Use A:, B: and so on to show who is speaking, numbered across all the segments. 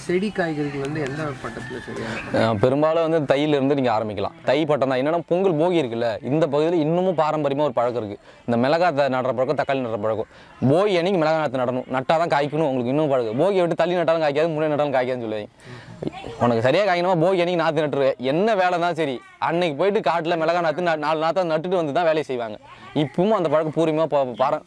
A: செடி காய்கறிகள் வந்து எந்த பட்டத்தில் சரியாக?
B: பெரும்பாலும் வந்து தையிலிருந்து நீங்கள் ஆரம்பிக்கலாம். தை பட்டம் தான். என்னென்னா பொங்கல் போகி இருக்குல்ல, இந்த பகுதியில் இன்னமும் பாரம்பரியமாக ஒரு பழக்கம் இருக்குது. இந்த மிளகாய் நடுற பழக்கம், தக்காளி நடுற பழக்கம். போகி அன்னைக்கு மிளகாய் நாற்று நடணும், நட்டால் தான் காய்க்கணும். உங்களுக்கு இன்னும் பழக்கம். போகியை விட்டு தள்ளி நட்டாலும் காய்க்காது, முன்னே நட்டாலும் காய்க்காதுன்னு சொல்லுவாங்க. உனக்கு சரியாக காய்க்கணுமா போகி அன்னைக்கு நாற்று நட்டுருவேன். என்ன வேலை தான் சரி, அன்னைக்கு போயிட்டு காட்டில் மிளகாய் நாற்று 4 நாற்றை நட்டுட்டு வந்து தான் வேலையை செய்வாங்க. இப்பவும் அந்த பழக்கம் பூர்வமாக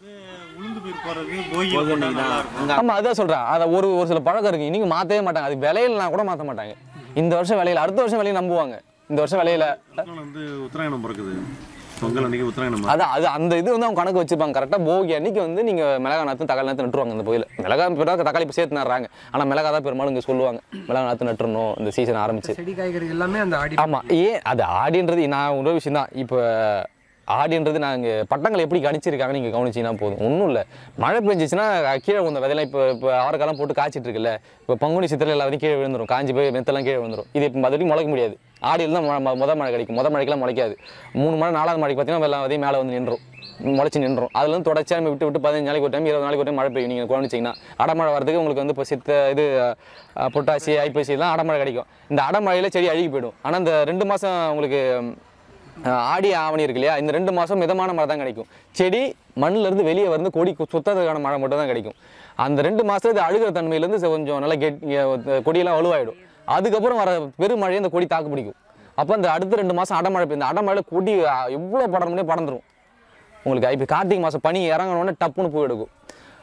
B: ஆமாம், அதான் சொல்கிறேன். அதை ஒரு சில பழக்கம் இருக்குது, இன்றைக்கி மாற்றவே மாட்டாங்க. அது விலையிலனா கூட மாற்ற மாட்டாங்க. இந்த வருஷம் விலையில், அடுத்த வருஷம் விலையை நம்புவாங்க. இந்த வருஷம் விலையில்
C: வந்து உத்தராயணம் பிறக்குது, பொங்கல் அன்றைக்கி உத்தராயணம்.
B: அதான் அது அந்த இது வந்து அவங்க கணக்கு வச்சுருப்பாங்க. கரெக்டாக போகி அன்றைக்கி வந்து நீங்கள் மிளகா நாற்று தக்காளி நாற்று நட்டுருவாங்க. இந்த கோயிலில் மிளகா பிறகு தக்காளி இப்போ சேர்த்து நடுறாங்க. ஆனால் மிளகா தான் பெரும்பாலும் இங்கே சொல்லுவாங்க, மிளகா நாற்று நட்டுறணும் இந்த சீசன் ஆரம்பிச்சு.
A: செடி காய்கறி எல்லாமே அந்த ஆடி.
B: ஆமாம், அது ஆடின்றது நான் ஒரு விஷயம் தான். இப்போ ஆடின்றது நாங்கள் பட்டங்களை எப்படி கணிச்சிருக்காங்க நீங்கள் கவனிச்சிங்கன்னா போதும். ஒன்றும் இல்லை, மழை பெஞ்சிச்சுன்னா கீழே இந்த விதையெல்லாம் இப்போ அவரைக்காலம் போட்டு காய்ச்சிட்டு இருக்குல்ல, இப்போ பங்குனி சித்திரை எல்லாத்தையும் கீழே விழுந்துடும், காஞ்சி போய் மெத்தெல்லாம் கீழே விழுந்துடும். இது இப்போ மறுபடியும் முளைக்க முடியாது. ஆடியில் தான் மொதல் மழை கிடைக்கும். மொதல் மழைக்கெல்லாம் முளைக்காது. 3 மழை 4வது மழைக்கு பார்த்தீங்கன்னா எல்லாம் விதையும் மேலே வந்து நின்றும், முளைச்சி நின்றும். அதுலேருந்து தொடர்ச்சியாக நம்ம விட்டு 15 நாளைக்கு ஒரு டைம் 20 நாளைக்கு ஒரு டைம் மழை பெய்யும். நீங்கள் கவனிச்சிங்கன்னா அடமழை வரதுக்கு உங்களுக்கு வந்து இப்போ இது புட்டாசி ஐப்பசிலாம் அடமழை கிடைக்கும். இந்த அடமழையில் செடி அழுகி போயிடும். ஆனால் இந்த 2 மாதம் உங்களுக்கு ஆடி ஆவணி இருக்கு இல்லையா, இந்த 2 மாதம் மிதமான மழை தான் கிடைக்கும். செடி மண்ணிலேருந்து வெளியே வந்து கொடி சுத்ததுக்கான மழை மட்டும் தான் கிடைக்கும். அந்த 2 மாதம் இது அழுகிற தன்மையிலேருந்து கொஞ்சம் நல்லா கொடியெல்லாம் வலுவாயிடும். அதுக்கப்புறம் வர பெருமழையை இந்த கொடி தாக்கு பிடிக்கும். அப்போ அந்த அடுத்த 2 மாதம் அடமழை, இந்த அடமழையில் கொடி எவ்வளோ படணும்னே படந்துடும். உங்களுக்கு இப்போ கார்த்திகை மாதம் பனி இறங்கணுன்னே டப்புன்னு பூ எடுக்கும்.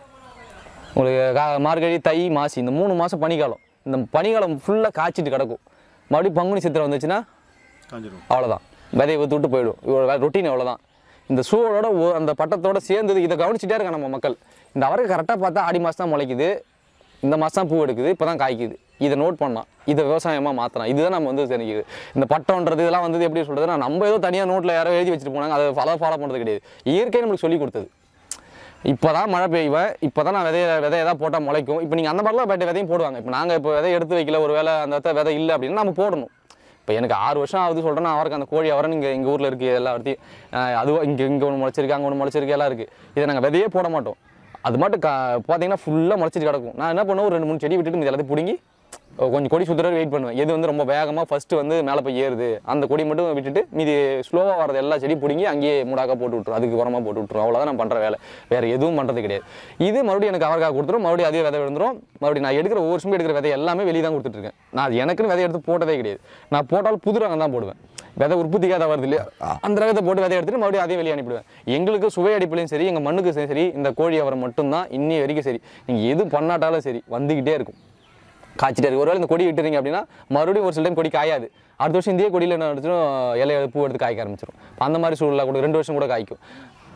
B: உங்களுக்கு மார்கழி தை மாசி இந்த 3 மாதம் பனிக்காலம். இந்த பனிக்காலம் ஃபுல்லாக காய்ச்சிட்டு கிடக்கும். மறுபடியும் பங்குனி சித்திரை வந்துச்சுன்னா அவ்வளோதான், விதையை விட்டு போயிடும். இவ்வளோ ரொட்டீன் அவ்வளோதான். இந்த சூழலோட அந்த பட்டத்தோடு சேர்ந்தது. இதை கவனிச்சுட்டே இருக்காங்க நம்ம மக்கள். இந்த அவருக்கு கரெக்டாக பார்த்தா ஆடி மாதம் தான் முளைக்குது, இந்த மாதம் தான் பூ எடுக்குது, இப்போ தான் காய்க்குது. இதை நோட் பண்ணலாம், இதை விவசாயமாக மாற்றலாம். இதுதான் நம்ம வந்து தெரிஞ்சுக்குது. இந்த பட்டம்ன்றது இதெல்லாம் வந்து எப்படி சொல்கிறதுனா, நம்ம ஏதோ தனியாக நோட்டில் யாரோ எழுதி வச்சுட்டு போனாங்க, அதை ஃபாலோ பண்ணுறது கிடையாது. இயற்கை நம்மளுக்கு சொல்லி கொடுத்தது. இப்போ தான் மழை பெய்வேன், இப்போ தான் நான் விதையை தான் போட்டால் முளைக்கும். இப்போ நீங்கள் அந்த மாதிரிலாம் போய்ட்டு விதையும் போடுவாங்க. இப்போ நாங்கள் இப்போ விதை எடுத்து வைக்கல, ஒரு வேலை அந்த விதை இல்லை அப்படின்னா நம்ம போடணும். இப்போ எனக்கு 6 வருஷம் ஆகுது சொல்கிறேன்னா, அவருக்கு அந்த கோழி அவரை இங்கே எங்கள் ஊரில் இருக்குது எல்லா இடத்தையும். அதுவும் இங்கே ஒன்று முளைச்சிருக்கு, அங்கே ஒன்று முளைச்சிருக்கு, எல்லாம் இருக்குது. இதை நாங்கள் விதையே போட மாட்டோம். அது மட்டும் பார்த்தீங்கன்னா ஃபுல்லாக முளைச்சிட்டு கிடக்கும். நான் என்ன பண்ணுவோம், 2-3 செடி விட்டுட்டு இது எல்லாத்தையும் பிடுங்கி கொஞ்சம் கொடி சுற்றுற வெயிட் பண்ணுவேன். எது வந்து ரொம்ப வேகமாக ஃபஸ்ட்டு வந்து மேலே போய் ஏறுது அந்த கொடி மட்டும் விட்டுட்டு மீதி ஸ்லோவாக வரது எல்லா செடி பிடுங்கி அங்கேயே மூடாக்க போட்டு விட்டுரும், அதுக்கு உரமாக போட்டு விட்டுரும். அவ்வளோதான் நான் பண்ணுற வேலை, வேறு எதுவும் பண்ணுறது கிடையாது. இது மறுபடியும் எனக்கு அவருக்காக கொடுத்துரும், மறுபடியும் அதே விதை விழுந்துடும். மறுபடியும் நான் எடுக்கிற ஒவ்வொரு வருஷமே எடுக்கிற விதை எல்லாமே வெளியே தான் கொடுத்துட்ருக்கேன். நான் எனக்குன்னு விதை எடுத்து போட்டதே கிடையாது. நான் போட்டாலும் புது ரகம் தான் போடுவேன். விதை உற்பத்திக்காக தான் வருது இல்லையா, அந்த ரகத்தை போட்டு விதை எடுத்துட்டு மறுபடியும் அதே வெளியே அனுப்பிடுவேன். எங்களுக்கு சுவை அடிப்புலையும் சரி, எங்கள் மண்ணுக்கு சரி, இந்த கோழி அவரை மட்டும்தான் இன்னி வரைக்கும் சரி. நீங்கள் எது பண்ணாட்டாலும் சரி வந்துக்கிட்டே இருக்கும், காய்ச்சிட்டே இருக்கு. ஒருவேளை இந்த கொடி விட்டுறீங்க அப்படின்னா மறுபடியும் ஒரு சில டைம் கொடி காயாது. அடுத்த வருஷம் இதே கொடியில் என்ன எடுத்துடும், இலையை பூ எடுத்து காய்க்க ஆரம்பிச்சிடும். அந்த மாதிரி சூழலாக கூட 2 வருஷம் கூட காய்க்கும்.